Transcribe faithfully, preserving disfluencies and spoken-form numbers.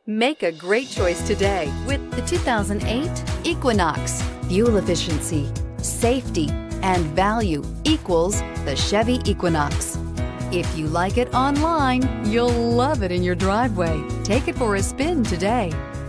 Make a great choice today with the two thousand eight Equinox. Fuel efficiency, safety, and value equals the Chevy Equinox. If you like it online, you'll love it in your driveway. Take it for a spin today.